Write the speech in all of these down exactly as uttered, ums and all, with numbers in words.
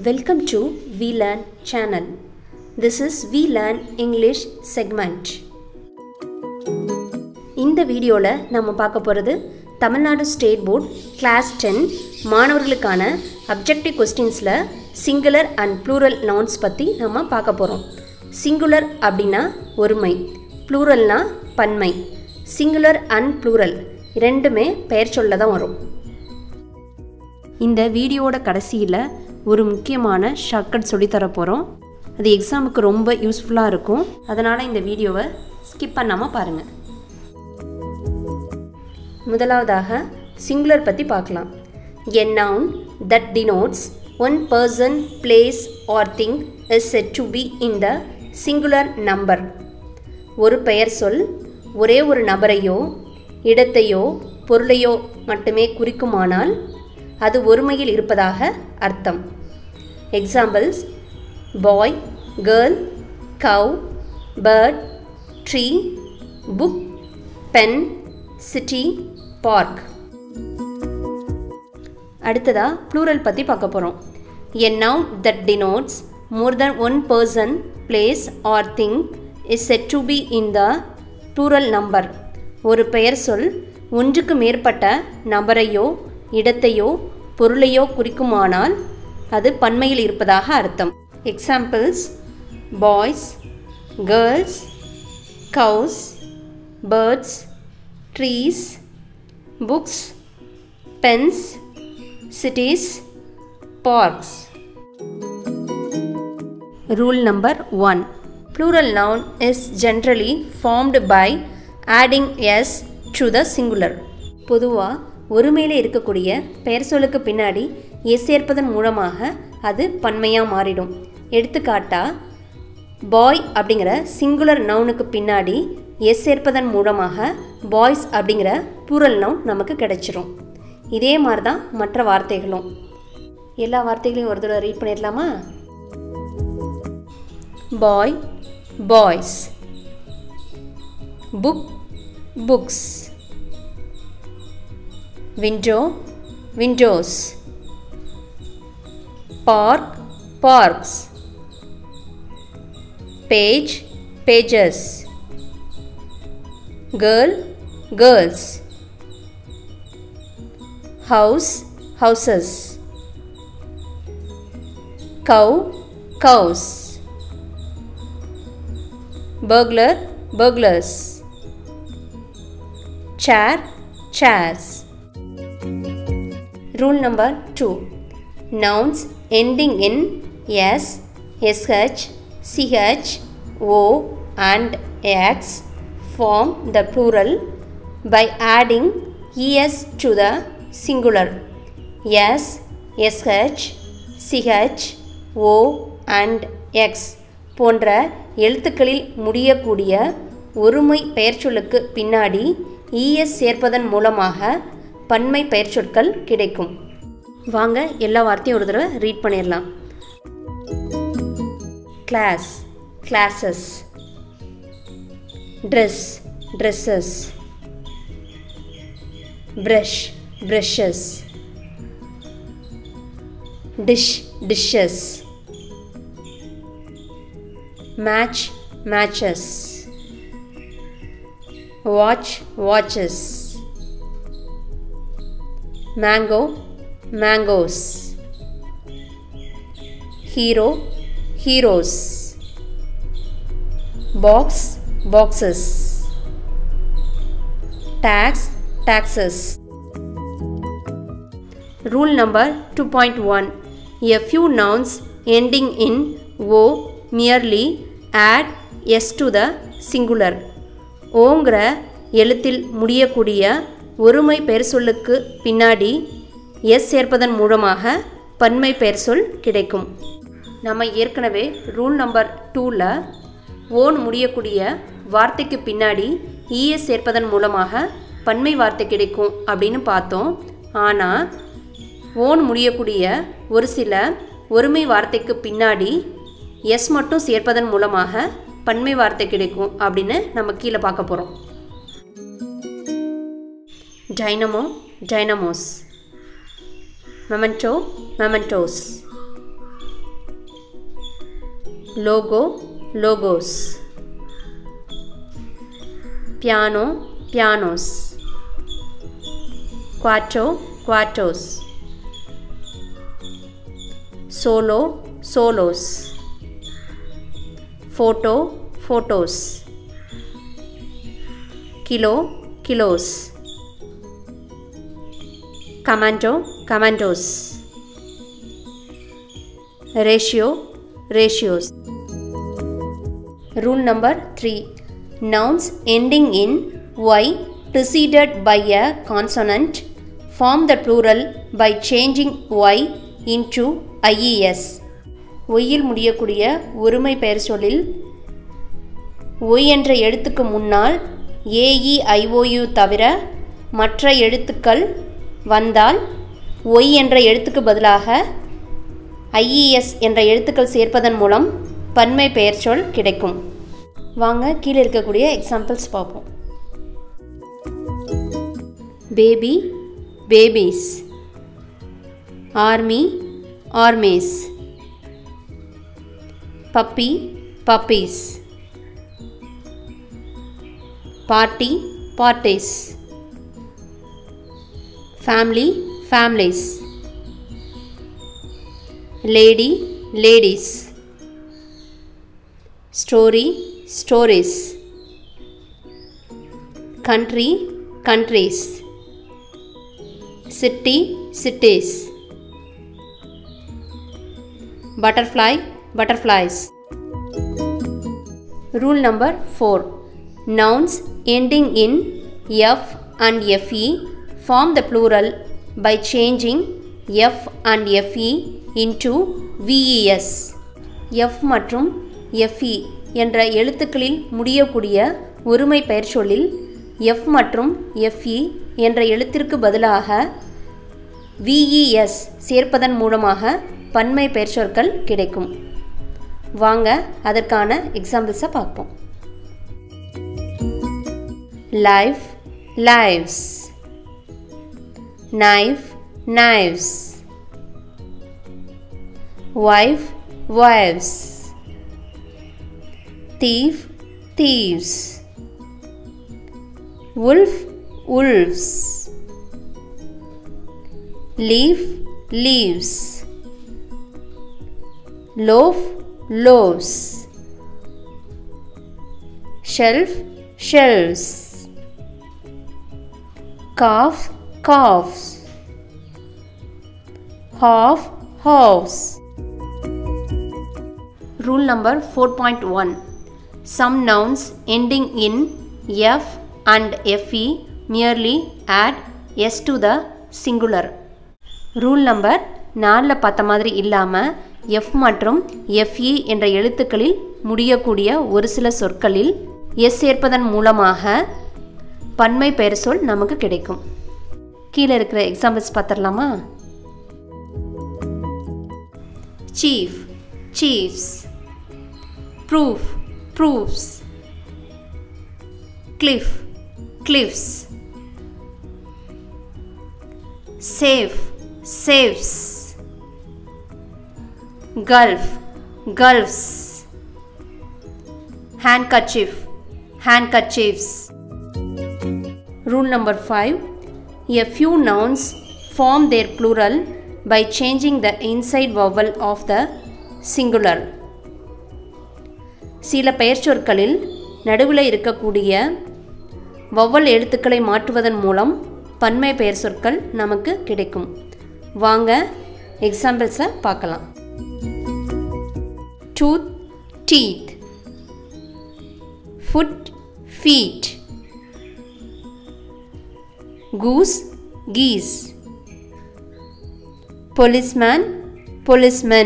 Welcome to VLearn channel. This is VLearn English segment. இந்த வீடியோல நம்ம பார்க்க போறது Tamil Nadu state board class ten மாணவர்களுக்கான அப்ஜெக்டிவ் क्वेश्चंसல சிங்குலர் அண்ட் ப்ளூரல் நவுன்ஸ் பத்தி நாம பார்க்க போறோம். சிங்குலர் அப்படினா ஒருமை, ப்ளூரல்னா பன்மை. சிங்குலர் அண்ட் ப்ளூரல் இரண்டுமே பெயர் சொல்ல தான் வரும். இந்த வீடியோட கடைசியில ஒரு முக்கியமான ஷார்ட்கட் சொல்லி தர போறோம். அது எக்ஸாமுக்கு ரொம்ப யூஸ்ஃபுல்லா இருக்கும். அதனால இந்த வீடியோவை ஸ்கிப் பண்ணாம பாருங்க. முதலாவதாக சிங்குலர் பத்தி பார்க்கலாம். A noun that denotes one person, place or thing is said to be in the singular number. ஒரு பெயர் சொல் ஒரே ஒரு நபரையோ இடத்தையோ பொருளையோ மட்டுமே குறிக்குமானால் அது ஒருமையில் இருப்பதாக அர்த்தம். Examples: boy, girl, cow, bird, tree, book, pen, city, park. அடுத்ததா ப்ளூரல் பற்றி பார்க்க போகிறோம். A noun that denotes more than one person, place or thing is said to be in the plural number. ஒரு பெயர் சொல் ஒன்றுக்கு மேற்பட்ட நபரையோ இடத்தையோ பொருளையோ குறிக்குமானால் அது பன்மையில் இருப்பதாக அர்த்தம். Examples: boys, girls, cows, birds, trees, books, pens, cities, parks. Rule number one. Plural noun is generally formed by adding s to the singular. பொதுவாக ஒருமையிலே இருக்கக்கூடிய பெயர் சொல்லுக்கு பின்னாடி எஸ் சேர்ப்பதன் மூலமாக அது பன்மையாக மாறிடும். எடுத்துக்காட்டா, பாய் அப்படிங்கிற சிங்குலர் நவுனுக்கு பின்னாடி எஸ் சேர்ப்பதன் மூலமாக பாய்ஸ் அப்படிங்கிற ப்ளூரல் நவுன் நமக்கு கிடைச்சிரும். இதே மாதிரி தான் மற்ற வார்த்தைகளும். எல்லா வார்த்தைகளையும் ஒரு தடவை ரீட் பண்ணிடலாமா? Boy, boys. Book, books. Window, windows. Park, parks. Page, pages. Girl, girls. House, houses. Cow, cows. Burglar, burglars. Chair, chairs. Rule number two. Nouns ending in s, sh, ch, o and x form the plural by adding es to the singular. S, sh, ch, o and x போன்ற எழுத்துக்களில் முடியக்கூடிய ஒருமை பெயர்ச்சொல்லுக்கு பின்னாடி es சேர்ப்பதன் மூலமாக பன்மை பெயர்ச்சொற்கள் கிடைக்கும். வாங்க எல்லா வார்த்தையும் ஒரு தடவை ரீட் பண்ணிடலாம். Glass, glasses. Dress, dresses. Brush, brushes. Dish, dishes. Match, matches. Watch, watches. Mango, mangoes. Hero, heroes. Box, boxes. Tax, taxes. Rule number two point one. A few nouns ending in o merely add s to the singular. ஓங்கிற எழுத்தில் முடியக்கூடிய ஒருமை பெயர் சொல்லுக்கு பின்னாடி S சேர்ப்பதன் மூலமாக பன்மை பெயர் சொல் கிடைக்கும். நம்ம ஏற்கனவே ரூல் நம்பர் டூவில் ஓன் முடியக்கூடிய வார்த்தைக்கு பின்னாடி இஎஸ் சேர்ப்பதன் மூலமாக பன்மை வார்த்தை கிடைக்கும் அப்படின்னு பார்த்தோம். ஆனால் ஓன் முடியக்கூடிய ஒரு சில ஒருமை வார்த்தைக்கு பின்னாடி எஸ் மட்டும் சேர்ப்பதன் மூலமாக பன்மை வார்த்தை கிடைக்கும் அப்படின்னு நம்ம கீழே பார்க்க போகிறோம். Dynamo, dynamos. Memento, mementos. logo, logos. Piano, pianos. Quarto, quartos. Solo, solos. Photo, photos. Kilo, kilos. Commando, commandos. Ratio, ratios. Rule number three. Nouns ending in y preceded by a consonant form the plural by changing y into ies. ஒய்யில் முடியக்கூடிய ஒருமை பெயர் சொல்லில் Y என்ற எழுத்துக்கு முன்னால் AEIOU தவிர மற்ற எழுத்துக்கள் வந்தால் ஒய் என்ற எழுத்துக்கு பதிலாக ஐஇஎஸ் என்ற எழுத்துக்கள் சேர்ப்பதன் மூலம் பன்மை பெயர் சொல் கிடைக்கும். வாங்க கீழே இருக்கக்கூடிய எக்ஸாம்பிள்ஸ் பார்ப்போம். Baby, babies. Army, armies. Puppy, puppies. Party, parties. Family, families. Lady, ladies. Story, stories. Country, countries. City, cities. Butterfly, butterflies. Rule number four. Nouns ending in f and fe form the plural by changing f and fe into ves. f மற்றும் fe என்ற எழுத்துக்களில் முடியக்கூடிய ஒருமை பெயர் சொல்லில் f மற்றும் fe என்ற எழுத்திற்கு பதிலாக ves சேர்ப்பதன் மூலமாக பன்மை பெயர் சொற்கள் கிடைக்கும். வாங்க அதற்கான எக்ஸாம்பிள்ஸை பார்ப்போம். Life, lives. Knife, knives. Wife, wives. Thief, thieves. Wolf, wolves. Leaf, leaves. Loaf, loaves. Shelf, shelves. Calf, calves. Half, halves. Rule number four point one. Some nouns ending in f and fe merely add s to the singular. Rule number நாலில் பார்த்த மாதிரி இல்லாமல் f மற்றும் fe என்ற எழுத்துக்களில் முடியக்கூடிய ஒரு சில சொற்களில் s சேர்ப்பதன் மூலமாக பன்மை பெயர் சொல் நமக்கு கிடைக்கும். கீழே இருக்கிற எக்ஸாம்பிள்ஸ் பார்த்துடலாமா? Chief, chiefs. Proof, proofs. Cliff, cliffs. Safe, safes. Gulf, gulfs. Handkerchief, handkerchiefs. Rule number five. A few nouns form their plural by changing the inside vowel of the singular. சில பெயர்ச்சொற்களில் நடுவில் இருக்கக்கூடிய வவ்வல் எழுத்துக்களை மாற்றுவதன் மூலம் பன்மை பெயர் சொற்கள் நமக்கு கிடைக்கும். வாங்க எக்ஸாம்பிள்ஸை பார்க்கலாம். Tooth, teeth. Foot, feet. Goose, geese. Policeman, policemen.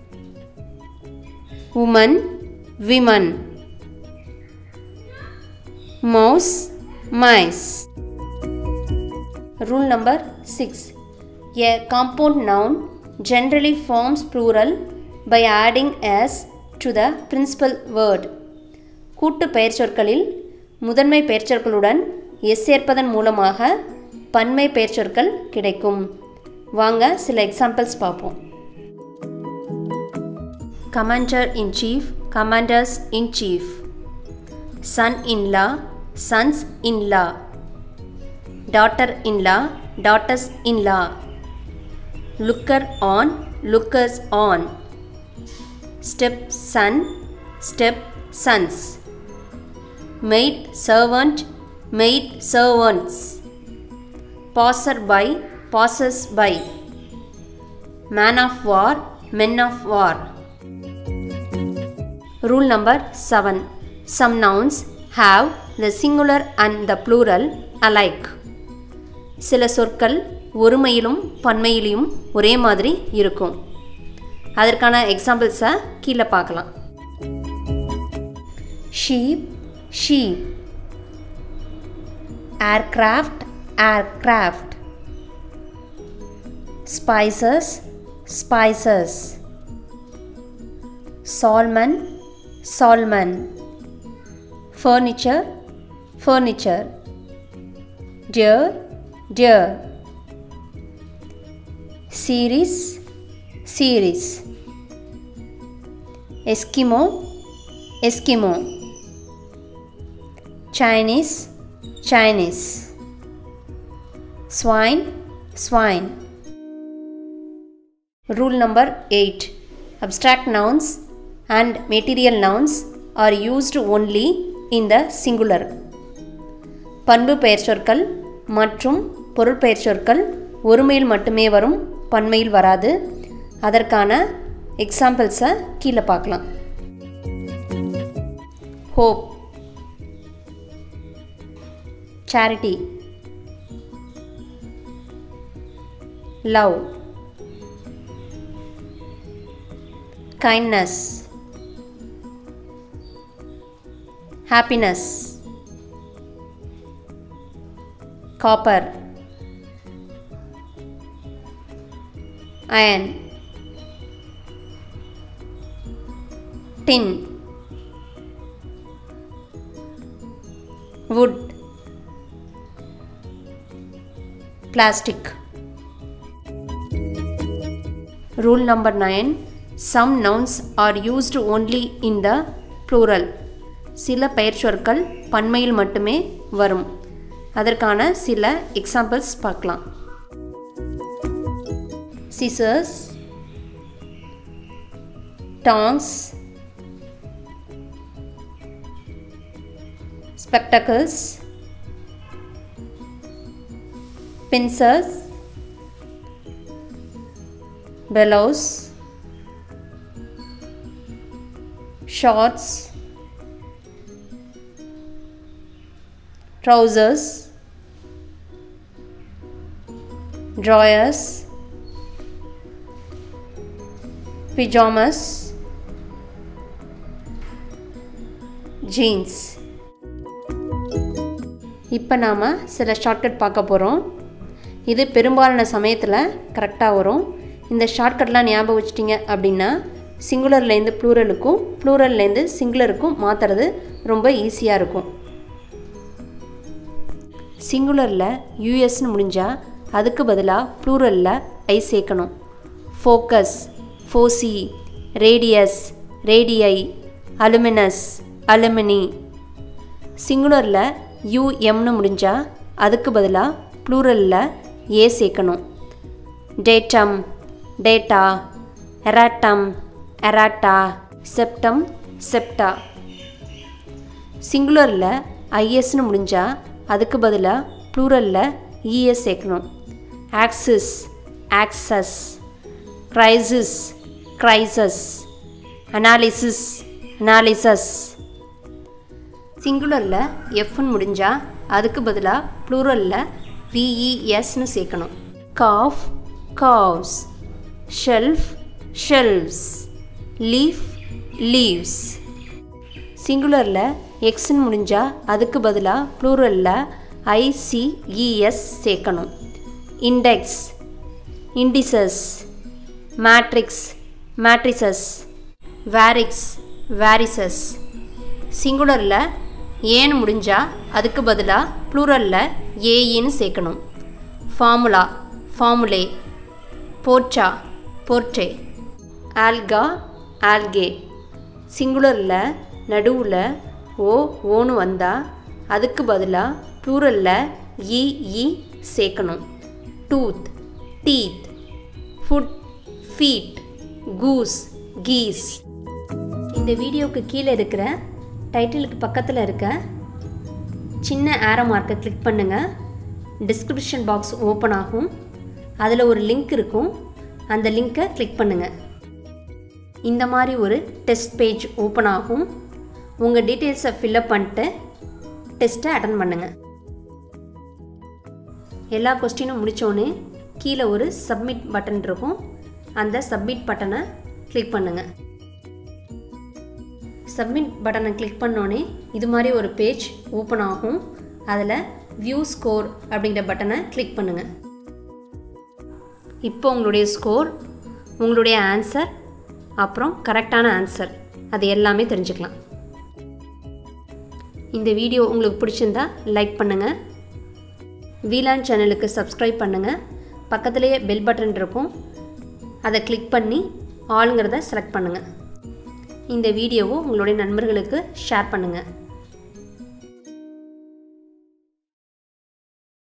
Woman, women. Mouse, mice. Rule number six. A compound noun generally forms plural by adding s to the principal word. கூட்டு பெயர்ச்சொற்களில் முதன்மை பெயர்ச்சொற்களுடன் s சேர்ப்பதன் மூலமாக பன்மை பெயர்ச்சொற்கள் கிடைக்கும். வாங்க சில எக்ஸாம்பிள்ஸ் பார்ப்போம். commander-in-chief, commanders-in-chief. Son-in-law, sons-in-law. Daughter-in-law, daughters-in-law. Looker-on, lookers-on. Step-son, step-sons. Maid-servant, maid-servants. Passer-by, passers-by. Man of war, men of war. Rule number seven. Some nouns have the singular and the plural alike. சில சொற்கள் ஒருமையிலும் பன்மையிலும் ஒரே மாதிரி இருக்கும். அதற்கான எக்ஸாம்பிள்ஸை கீழே பார்க்கலாம். sheep, sheep. aircraft, aircraft. spices, spices. salmon, salmon. furniture, furniture. deer, deer. series, series. Eskimo, Eskimo. Chinese, Chinese. Swine, swine. Rule number eight. Abstract nouns and material nouns are used only in the singular. பண்பு பெயர்ச்சொற்கள் மற்றும் பொருட்பெயர்ச்சொற்கள் ஒருமையில் மட்டுமே வரும், பன்மையில் வராது. அதற்கான எக்ஸாம்பிள்ஸை கீழே பார்க்கலாம். hope, charity, love, kindness, happiness, copper, iron, tin, wood, plastic. Rule number nine. Some nouns are used only in the plural. சில பெயர்ச்சொற்கள் பன்மையில் மட்டுமே வரும். அதற்கான சில எக்ஸாம்பிள்ஸ் பார்க்கலாம். scissors, tongs, spectacles, pincers, bellows, shorts, trousers, drawers, pajamas, jeans. இப்போ நாம் சில shortcut பார்க்க போகிறோம். இது பெரும்பாலான சமயத்தில் கரெக்டாக வரும். இந்த ஷார்ட்கட்லாம் ஞாபகம் வச்சிட்டிங்க அப்படின்னா சிங்குலர்லேருந்து ப்ளூரலுக்கும் ப்ளூரல்லேருந்து சிங்குலருக்கும் மாற்றுறது ரொம்ப ஈஸியாக இருக்கும். சிங்குலரில் யூஎஸ்ன்னு முடிஞ்சால் அதுக்கு பதிலாக ப்ளூரலில் ஐ சேர்க்கணும். Focus, foci, radius, radii, alumnus, alumni. சிங்குலரில் யூஎம்னு முடிஞ்சால் அதுக்கு பதிலாக ப்ளூரலில் ஏ சேர்க்கணும். Datum, data, erratum, errata, septum, septa. சிங்குலரில் ஐஎஸ்ன்னு முடிஞ்சால் அதுக்கு பதிலாக ப்ளூரலில் இஎஸ் சேர்க்கணும். Axis, axes, crisis, crises, analysis, analyses. சிங்குலரில் எஃப்னு முடிஞ்சால் அதுக்கு பதிலாக ப்ளூரலில் விஇஎஸ்ன்னு சேர்க்கணும். Calf, calves, shelf, shelves, leaf, leaves. சிங்குலரில் எக்ஸ்ன்னு முடிஞ்சால் அதுக்கு பதிலாக ப்ளூரலில் ஐசிஇஎஸ் சேர்க்கணும். Index, indices, matrix, matrices, varix, varices. சிங்குலரில் ஏன்னு முடிஞ்சால் அதுக்கு பதிலாக ப்ளூரலில் ஏஇன்னு சேர்க்கணும். Formula, formulae, porta, portae. Alga, algae. சிங்குலரில் நடுவில் ஓ ஓன்னு வந்தால் அதுக்கு பதிலாக ப்ளூரலில் இ இ சேர்க்கணும். Tooth, teeth, foot, feet, goose, geese. இந்த வீடியோவுக்கு கீழே இருக்கிற டைட்டிலுக்கு பக்கத்தில் இருக்க சின்ன ஆரோ மார்க்கை கிளிக் பண்ணுங்கள். டிஸ்கிரிப்ஷன் பாக்ஸ் ஓப்பன் ஆகும். அதில் ஒரு லிங்க் இருக்கும். அந்த லிங்க்கை கிளிக் பண்ணுங்கள். இந்த மாதிரி ஒரு டெஸ்ட் பேஜ் ஓப்பன் ஆகும். உங்கள் டீட்டெயில்ஸை ஃபில்அப் பண்ணிட்டு டெஸ்ட்டை அட்டன் பண்ணுங்கள். எல்லா கொஸ்டினும் முடித்தோடனே கீழே ஒரு சப்மிட் பட்டன் இருக்கும். அந்த சப்மிட் பட்டனை கிளிக் பண்ணுங்கள். சப்மிட் பட்டனை கிளிக் பண்ணோடனே இது மாதிரி ஒரு பேஜ் ஓப்பன் ஆகும். அதில் வியூ ஸ்கோர் அப்படிங்கிற பட்டனை கிளிக் பண்ணுங்கள். இப்போ உங்களுடைய ஸ்கோர், உங்களுடைய ஆன்சர், அப்புறம் கரெக்டான ஆன்சர் அது எல்லாமே தெரிஞ்சுக்கலாம். இந்த வீடியோ உங்களுக்கு பிடிச்சிருந்தா லைக் பண்ணுங்கள். வீலான் சேனலுக்கு சப்ஸ்கிரைப் பண்ணுங்கள். பக்கத்துலேயே பெல் பட்டன் இருக்கும். அதை கிளிக் பண்ணி ஆளுங்கிறத செலக்ட் பண்ணுங்கள். இந்த வீடியோவை உங்களுடைய நண்பர்களுக்கு ஷேர் பண்ணுங்கள்.